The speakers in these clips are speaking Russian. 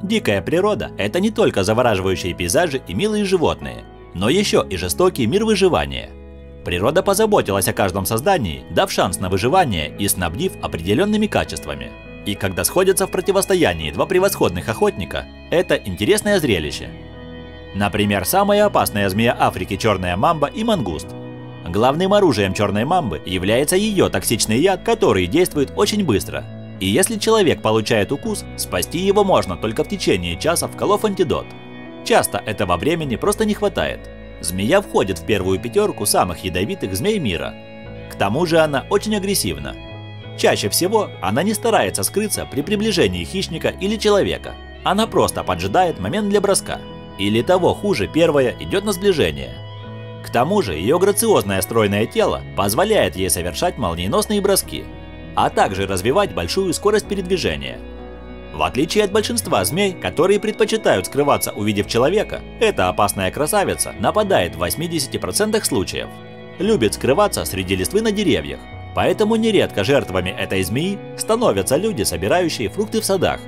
Дикая природа – это не только завораживающие пейзажи и милые животные, но еще и жестокий мир выживания. Природа позаботилась о каждом создании, дав шанс на выживание и снабдив определенными качествами. И когда сходятся в противостоянии два превосходных охотника, это интересное зрелище. Например, самая опасная змея Африки черная мамба и мангуст. Главным оружием черной мамбы является ее токсичный яд, который действует очень быстро. И если человек получает укус, спасти его можно только в течение часа, вколов антидот. Часто этого времени просто не хватает. Змея входит в первую пятерку самых ядовитых змей мира. К тому же она очень агрессивна. Чаще всего она не старается скрыться при приближении хищника или человека. Она просто поджидает момент для броска. Или того хуже, первая идет на сближение. К тому же ее грациозное стройное тело позволяет ей совершать молниеносные броски, а также развивать большую скорость передвижения. В отличие от большинства змей, которые предпочитают скрываться, увидев человека, эта опасная красавица нападает в 80% случаев. Любит скрываться среди листвы на деревьях, поэтому нередко жертвами этой змеи становятся люди, собирающие фрукты в садах.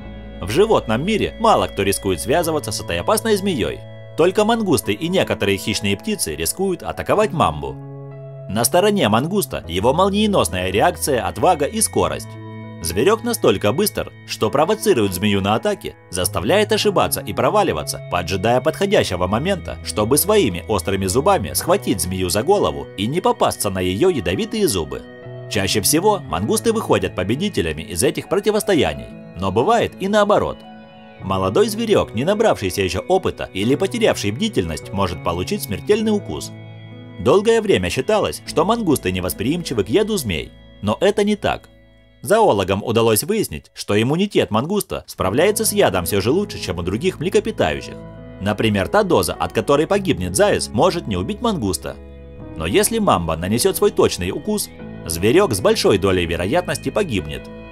В животном мире мало кто рискует связываться с этой опасной змеей. Только мангусты и некоторые хищные птицы рискуют атаковать мамбу. На стороне мангуста его молниеносная реакция, отвага и скорость. Зверек настолько быстр, что провоцирует змею на атаки, заставляет ошибаться и проваливаться, поджидая подходящего момента, чтобы своими острыми зубами схватить змею за голову и не попасться на ее ядовитые зубы. Чаще всего мангусты выходят победителями из этих противостояний, но бывает и наоборот. Молодой зверек, не набравшийся еще опыта или потерявший бдительность, может получить смертельный укус. Долгое время считалось, что мангусты невосприимчивы к яду змей, но это не так. Зоологам удалось выяснить, что иммунитет мангуста справляется с ядом все же лучше, чем у других млекопитающих. Например, та доза, от которой погибнет заяц, может не убить мангуста. Но если мамба нанесет свой точный укус, зверек с большой долей вероятности погибнет.